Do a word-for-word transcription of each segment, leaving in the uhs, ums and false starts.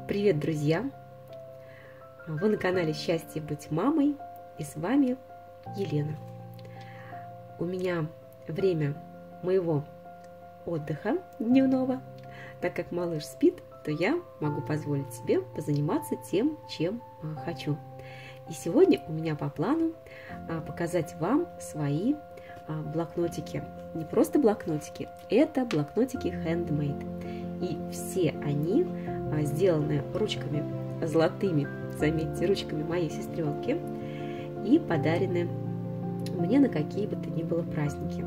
Привет, друзья! Вы на канале «Счастье быть мамой», и с вами Елена. У меня время моего отдыха дневного. Так как малыш спит, то я могу позволить себе позаниматься тем, чем хочу. И сегодня у меня по плану показать вам свои блокнотики. Не просто блокнотики, это блокнотики handmade. И все они сделаны ручками золотыми, заметьте, ручками моей сестренки, и подарены мне на какие бы то ни было праздники.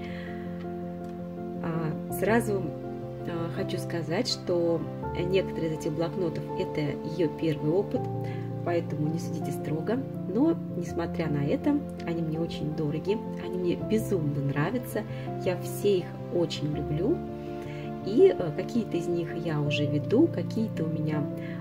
Сразу хочу сказать, что некоторые из этих блокнотов это ее первый опыт, поэтому не судите строго. Но, несмотря на это, они мне очень дороги, они мне безумно нравятся, я все их очень люблю. И какие-то из них я уже веду, какие-то у меня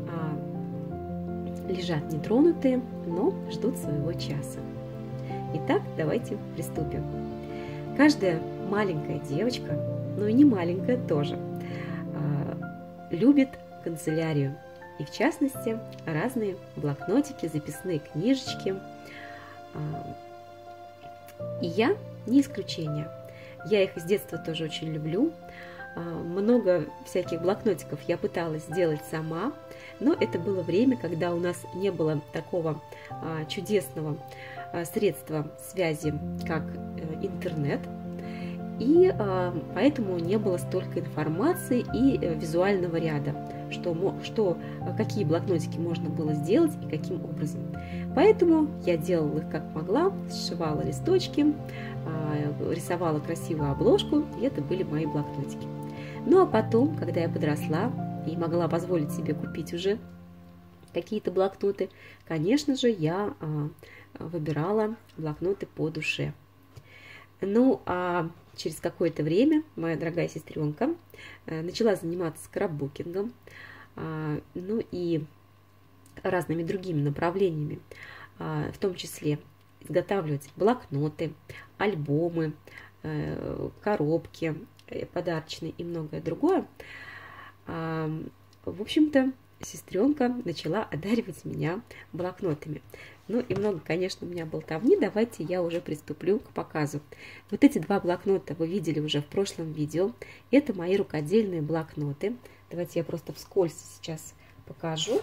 а, лежат нетронутые, но ждут своего часа. Итак, давайте приступим. Каждая маленькая девочка, ну и не маленькая тоже, а, любит канцелярию. И в частности, разные блокнотики, записные книжечки. А, и я не исключение. Я их с детства тоже очень люблю. Много всяких блокнотиков я пыталась сделать сама, но это было время, когда у нас не было такого чудесного средства связи, как интернет, и поэтому не было столько информации и визуального ряда, что, что, какие блокнотики можно было сделать и каким образом. Поэтому я делала их как могла, сшивала листочки, рисовала красивую обложку, и это были мои блокнотики. Ну а потом, когда я подросла и могла позволить себе купить уже какие-то блокноты, конечно же, я а, выбирала блокноты по душе. Ну а через какое-то время моя дорогая сестренка а, начала заниматься скрапбукингом, а, ну и разными другими направлениями, а, в том числе изготавливать блокноты, альбомы, а, коробки подарочные и многое другое. В общем-то, сестренка начала одаривать меня блокнотами. Ну и много, конечно, у меня болтовни. Давайте я уже приступлю к показу. Вот эти два блокнота вы видели уже в прошлом видео. Это мои рукодельные блокноты. Давайте я просто вскользь сейчас покажу.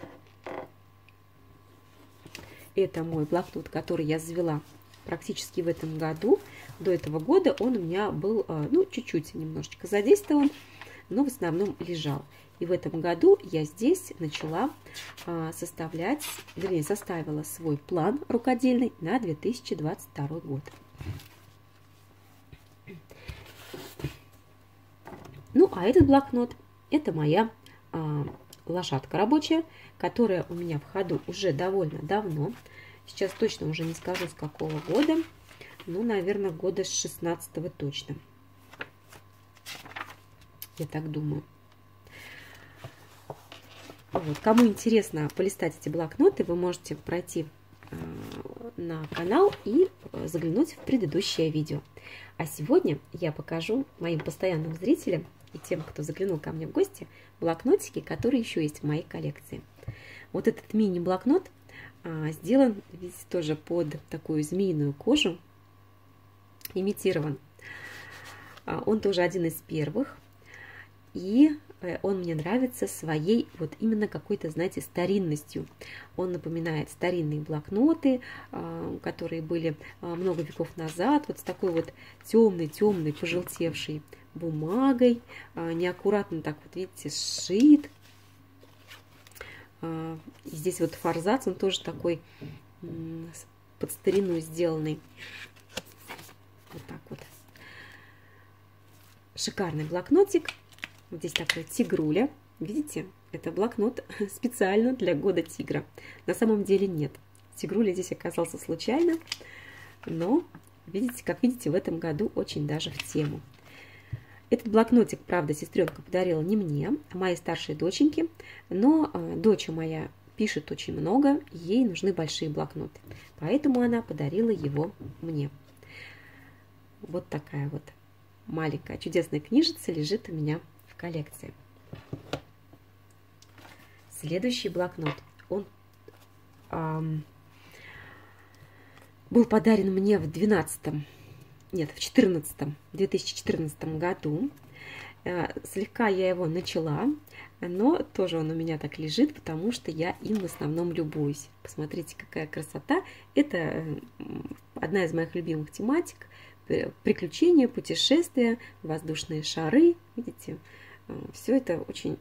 Это мой блокнот, который я завела практически в этом году. До этого года он у меня был, ну, чуть-чуть немножечко задействован, но в основном лежал. И в этом году я здесь начала составлять, вернее, составила свой план рукодельный на две тысячи двадцать второй год. Ну, а этот блокнот, это моя а, лошадка рабочая, которая у меня в ходу уже довольно давно. Сейчас точно уже не скажу, с какого года. Ну, наверное, года с шестнадцатого точно. Я так думаю. Вот. Кому интересно полистать эти блокноты, вы можете пройти э, на канал и заглянуть в предыдущее видео. А сегодня я покажу моим постоянным зрителям и тем, кто заглянул ко мне в гости, блокнотики, которые еще есть в моей коллекции. Вот этот мини-блокнот э, сделан, видите, тоже под такую змеиную кожу. Имитирован. Он тоже один из первых. И он мне нравится своей вот именно какой-то, знаете, старинностью. Он напоминает старинные блокноты, которые были много веков назад, вот с такой вот темной-темной, пожелтевшей бумагой. Неаккуратно так вот, видите, сшит. И здесь вот форзац, он тоже такой под старину сделанный. Вот так вот. Шикарный блокнотик. Здесь такой тигруля. Видите, это блокнот специально для года тигра. На самом деле нет. Тигруля здесь оказался случайно. Но, видите, как видите, в этом году очень даже в тему. Этот блокнотик, правда, сестренка подарила не мне, а моей старшей доченьке. Но э, дочь моя пишет очень много, ей нужны большие блокноты. Поэтому она подарила его мне. Вот такая вот маленькая чудесная книжица лежит у меня в коллекции. Следующий блокнот, он эм, был подарен мне в двенадцатом, нет, в четырнадцатом, две тысячи четырнадцатом году. Э, слегка я его начала, но тоже он у меня так лежит, потому что я им в основном любуюсь. Посмотрите, какая красота. Это одна из моих любимых тематик. Приключения, путешествия, воздушные шары. Видите, все это очень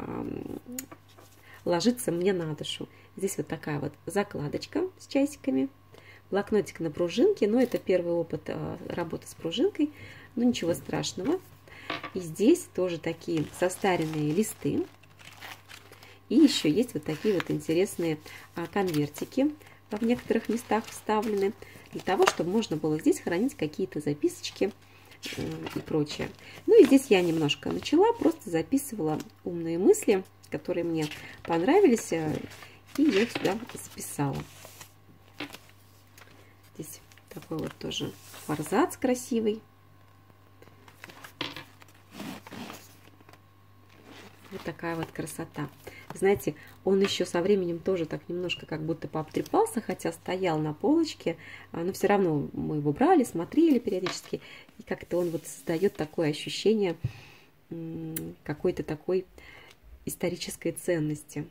ложится мне на душу. Здесь вот такая вот закладочка с часиками. Блокнотик на пружинке. Но это первый опыт работы с пружинкой. Но ничего страшного. И здесь тоже такие состаренные листы. И еще есть вот такие вот интересные конвертики в некоторых местах вставлены. Для того, чтобы можно было здесь хранить какие-то записочки и прочее. Ну и здесь я немножко начала, просто записывала умные мысли, которые мне понравились, и я их сюда записала. Здесь такой вот тоже форзац красивый. Вот такая вот красота. Знаете, он еще со временем тоже так немножко как будто пообтрепался, хотя стоял на полочке, но все равно мы его брали, смотрели периодически, и как-то он вот создает такое ощущение какой-то такой исторической ценности.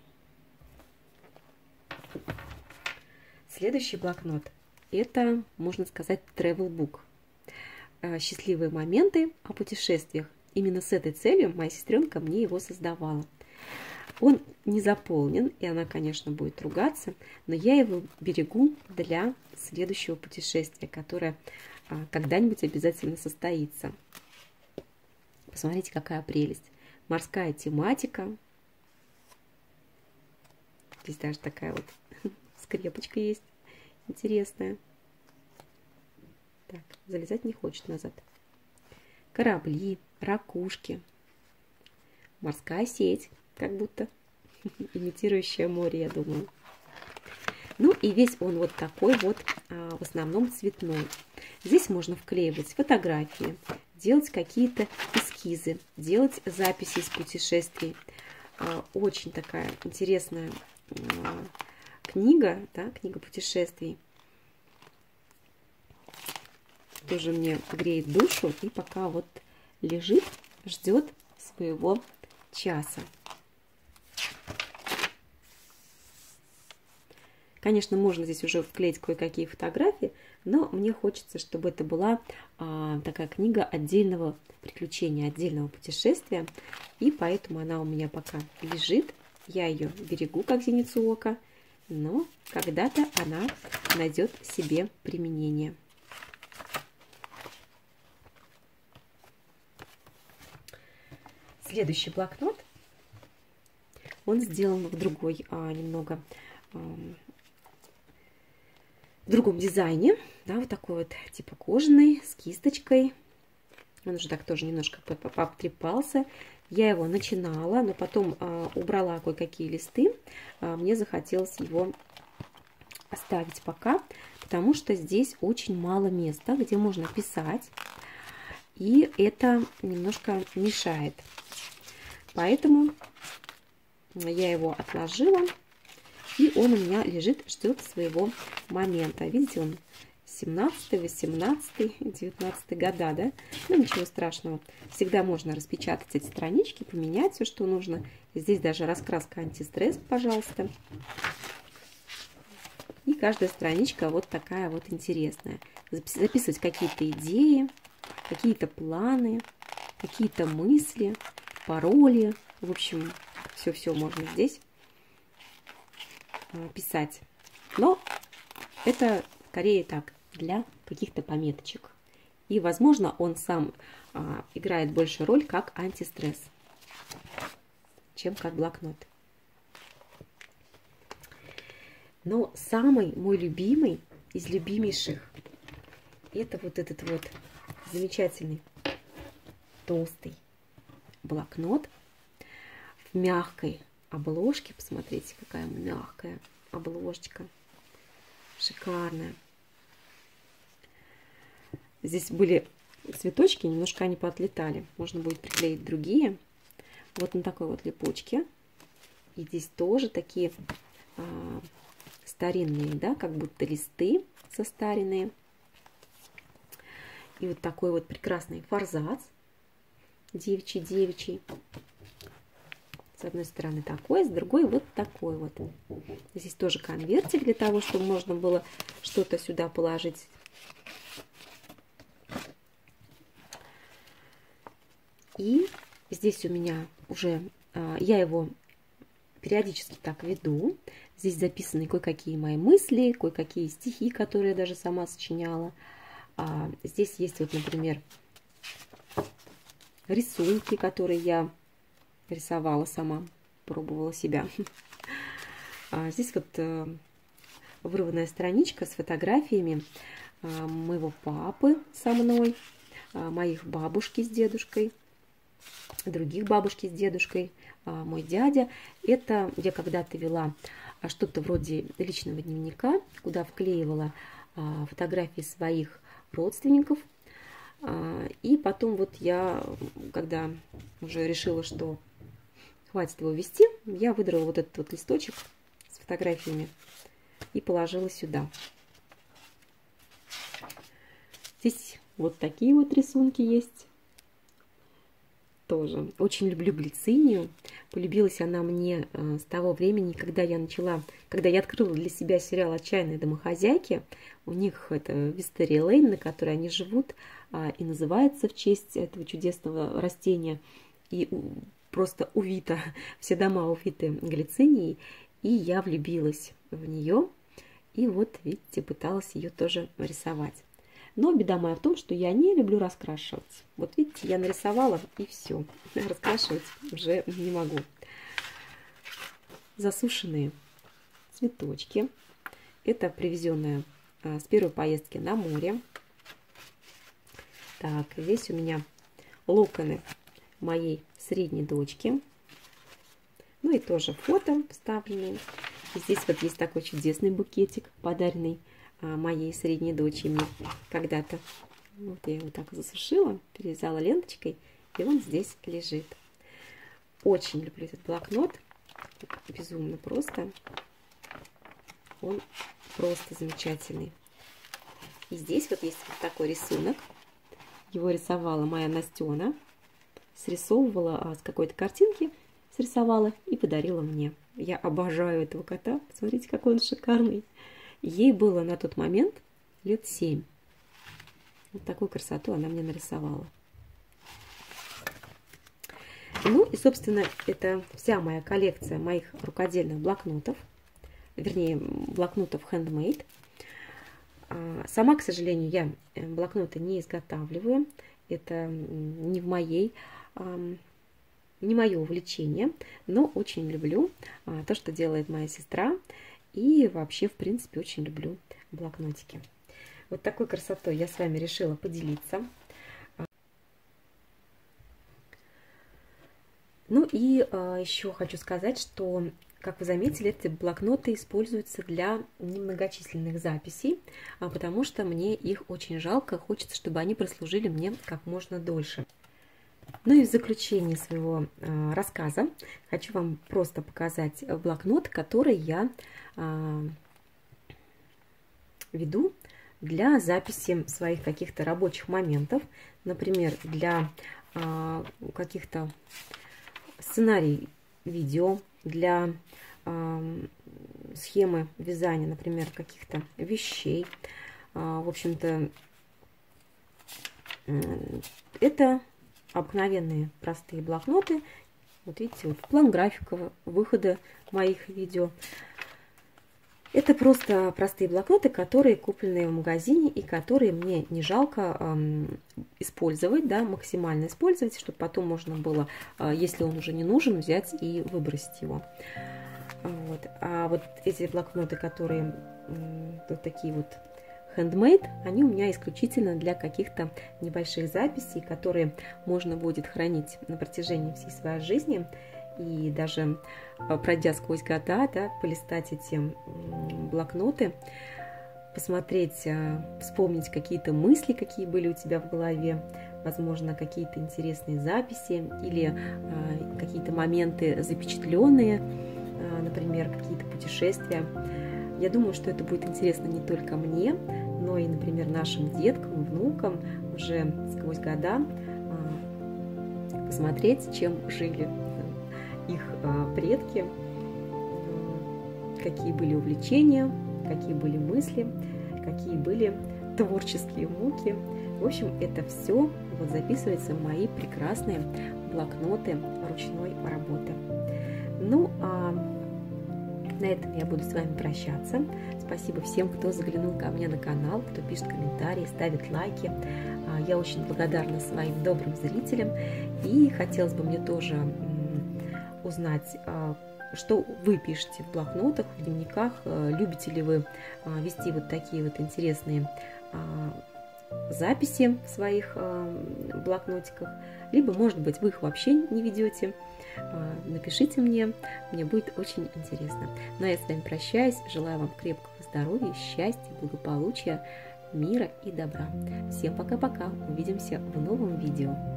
Следующий блокнот – это, можно сказать, travel book. Счастливые моменты о путешествиях. Именно с этой целью моя сестренка мне его создавала. Он не заполнен, и она, конечно, будет ругаться, но я его берегу для следующего путешествия, которое а, когда-нибудь обязательно состоится. Посмотрите, какая прелесть. Морская тематика. Здесь даже такая вот скрепочка есть интересная. Так, залезать не хочет назад. Корабли, ракушки, морская сеть, как будто имитирующая море, я думаю. Ну и весь он вот такой вот, а, в основном цветной. Здесь можно вклеивать фотографии, делать какие-то эскизы, делать записи из путешествий. А, очень такая интересная а, книга, да, книга путешествий. Тоже мне греет душу, и пока вот лежит, ждет своего часа. Конечно, можно здесь уже вклеить кое-какие фотографии, но мне хочется, чтобы это была а, такая книга отдельного приключения, отдельного путешествия, и поэтому она у меня пока лежит. Я ее берегу как зеницу ока, но когда-то она найдет себе применение. Следующий блокнот, он сделан в другой, а, немного а, в другом дизайне, да, вот такой вот типа кожаный, с кисточкой. Он уже так тоже немножко пообтрепался. Я его начинала, но потом а, убрала кое-какие листы. А, мне захотелось его оставить пока, потому что здесь очень мало места, где можно писать, и это немножко мешает. Поэтому я его отложила, и он у меня лежит, ждет своего момента. Видите, он семнадцатый, восемнадцатый, девятнадцатый года, да? Ну, ничего страшного. Всегда можно распечатать эти странички, поменять все, что нужно. Здесь даже раскраска антистресс, пожалуйста. И каждая страничка вот такая вот интересная. Записывать какие-то идеи, какие-то планы, какие-то мысли, пароли. В общем, все-все можно здесь писать. Но это скорее так, для каких-то пометочек. И, возможно, он сам а, играет больше роль как антистресс, чем как блокнот. Но самый мой любимый из любимейших — это вот этот вот замечательный толстый блокнот в мягкой обложке. Посмотрите, какая мягкая обложечка. Шикарная. Здесь были цветочки, немножко они поотлетали. Можно будет приклеить другие. Вот на такой вот липучке. И здесь тоже такие а, старинные, да, как будто листы состаренные. И вот такой вот прекрасный форзац девичий-девичий. С одной стороны такой, с другой вот такой вот. Здесь тоже конвертик для того, чтобы можно было что-то сюда положить. И здесь у меня уже, я его периодически так веду. Здесь записаны кое-какие мои мысли, кое-какие стихи, которые я даже сама сочиняла. Здесь есть вот, например, рисунки, которые я рисовала сама, пробовала себя. Здесь вот вырванная страничка с фотографиями моего папы со мной, моих бабушки с дедушкой, других бабушки с дедушкой, мой дядя. Это я когда-то вела что-то вроде личного дневника, куда вклеивала фотографии своих родственников. И потом вот я, когда уже решила, что хватит его вести, я выдрала вот этот вот листочек с фотографиями и положила сюда. Здесь вот такие вот рисунки есть. Тоже очень люблю глицинию. Полюбилась она мне с того времени, когда я начала, когда я открыла для себя сериал «Отчаянные домохозяйки». У них это Вистерия Лейн, на которой они живут, и называется в честь этого чудесного растения. И просто увита, все дома увиты глицинией. И я влюбилась в нее. И вот, видите, пыталась ее тоже рисовать. Но беда моя в том, что я не люблю раскрашивать. Вот видите, я нарисовала и все. Раскрашивать уже не могу. Засушенные цветочки. Это привезенные с первой поездки на море. Так, здесь у меня локоны моей средней дочки. Ну и тоже фото вставленные. И здесь вот есть такой чудесный букетик, подаренный моей средней дочери мне когда-то. Вот я его так засушила, перевязала ленточкой, и он здесь лежит. Очень люблю этот блокнот. Безумно просто. Он просто замечательный. И здесь вот есть вот такой рисунок. Его рисовала моя Настена. Срисовывала а, с какой-то картинки, срисовала и подарила мне. Я обожаю этого кота. Посмотрите, какой он шикарный. Ей было на тот момент лет семь. Вот такую красоту она мне нарисовала. Ну и, собственно, это вся моя коллекция моих рукодельных блокнотов. Вернее, блокнотов handmade. Сама, к сожалению, я блокноты не изготавливаю. Это не в моей, не мое увлечение. Но очень люблю то, что делает моя сестра. И вообще, в принципе, очень люблю блокнотики. Вот такой красотой я с вами решила поделиться. Ну и а, еще хочу сказать, что, как вы заметили, эти блокноты используются для немногочисленных записей, а, потому что мне их очень жалко, хочется, чтобы они прослужили мне как можно дольше. Ну и в заключение своего э, рассказа хочу вам просто показать блокнот, который я э, веду для записи своих каких-то рабочих моментов, например, для э, каких-то сценарий видео, для э, схемы вязания, например, каких-то вещей. Э, в общем-то, э, это обыкновенные простые блокноты. Вот видите, вот план графика выхода моих видео. Это просто простые блокноты, которые куплены в магазине и которые мне не жалко эм, использовать, да, максимально использовать, чтобы потом можно было, э, если он уже не нужен, взять и выбросить его. Вот. А вот эти блокноты, которые э, вот такие вот handmade, они у меня исключительно для каких-то небольших записей, которые можно будет хранить на протяжении всей своей жизни. И даже пройдя сквозь года, да, полистать эти блокноты, посмотреть, вспомнить какие-то мысли, какие были у тебя в голове, возможно, какие-то интересные записи или какие-то моменты запечатленные например, какие-то путешествия. Я думаю, что это будет интересно не только мне, но и, например, нашим деткам, внукам уже сквозь года посмотреть, чем жили их предки, какие были увлечения, какие были мысли, какие были творческие муки. В общем, это все вот записывается в мои прекрасные блокноты ручной работы. Ну, а на этом я буду с вами прощаться. Спасибо всем, кто заглянул ко мне на канал, кто пишет комментарии, ставит лайки. Я очень благодарна своим добрым зрителям. И хотелось бы мне тоже узнать, что вы пишете в блокнотах, в дневниках. Любите ли вы вести вот такие вот интересные записи в своих блокнотиках, либо, может быть, вы их вообще не ведете. Напишите мне, мне будет очень интересно. Ну а я с вами прощаюсь, желаю вам крепкого здоровья, счастья, благополучия, мира и добра. Всем пока-пока, увидимся в новом видео.